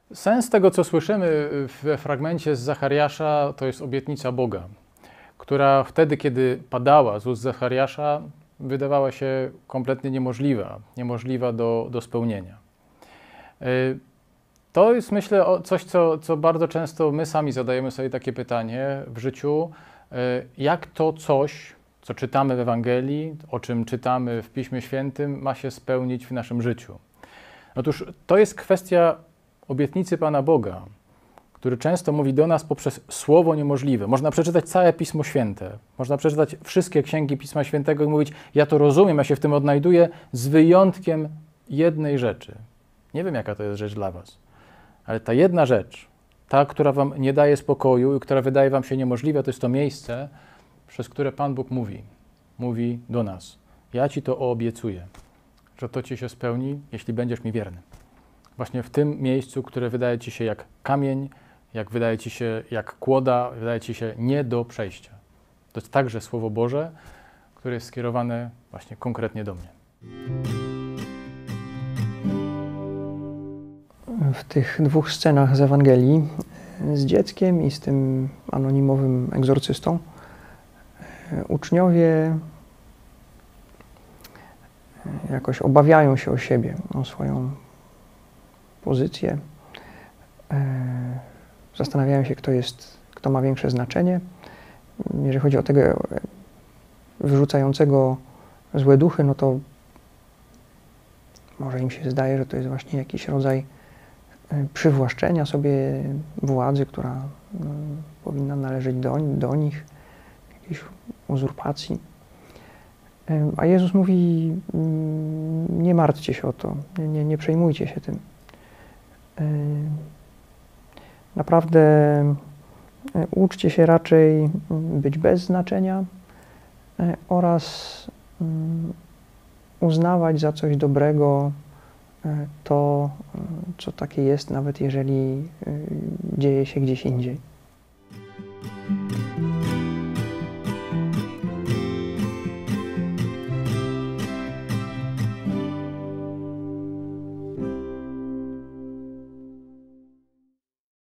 Sens tego, co słyszymy w fragmencie z Zachariasza, to jest obietnica Boga, która wtedy, kiedy padała z ust Zachariasza, wydawała się kompletnie niemożliwa do spełnienia. To jest, myślę, coś, co bardzo często my sami zadajemy sobie takie pytanie w życiu, jak to coś, co czytamy w Ewangelii, o czym czytamy w Piśmie Świętym, ma się spełnić w naszym życiu. Otóż to jest kwestia obietnicy Pana Boga, który często mówi do nas poprzez słowo niemożliwe. Można przeczytać całe Pismo Święte, można przeczytać wszystkie księgi Pisma Świętego i mówić, ja to rozumiem, ja się w tym odnajduję, z wyjątkiem jednej rzeczy. Nie wiem, jaka to jest rzecz dla was, ale ta jedna rzecz, ta, która wam nie daje spokoju i która wydaje wam się niemożliwa, to jest to miejsce, przez które Pan Bóg mówi do nas. Ja ci to obiecuję, że to ci się spełni, jeśli będziesz mi wierny. Właśnie w tym miejscu, które wydaje ci się jak kamień, jak wydaje ci się jak kłoda, wydaje ci się nie do przejścia. To jest także Słowo Boże, które jest skierowane właśnie konkretnie do mnie. W tych dwóch scenach z Ewangelii, z dzieckiem i z tym anonimowym egzorcystą, uczniowie jakoś obawiają się o siebie, o swoją pozycję. Zastanawiają się, kto ma większe znaczenie. Jeżeli chodzi o tego wyrzucającego złe duchy, no to może im się zdaje, że to jest właśnie jakiś rodzaj przywłaszczenia sobie władzy, która powinna należeć do nich, jakiejś uzurpacji. A Jezus mówi, nie martwcie się o to, nie przejmujcie się tym. Naprawdę uczcie się raczej być bez znaczenia oraz uznawać za coś dobrego to, co takie jest, nawet jeżeli dzieje się gdzieś indziej.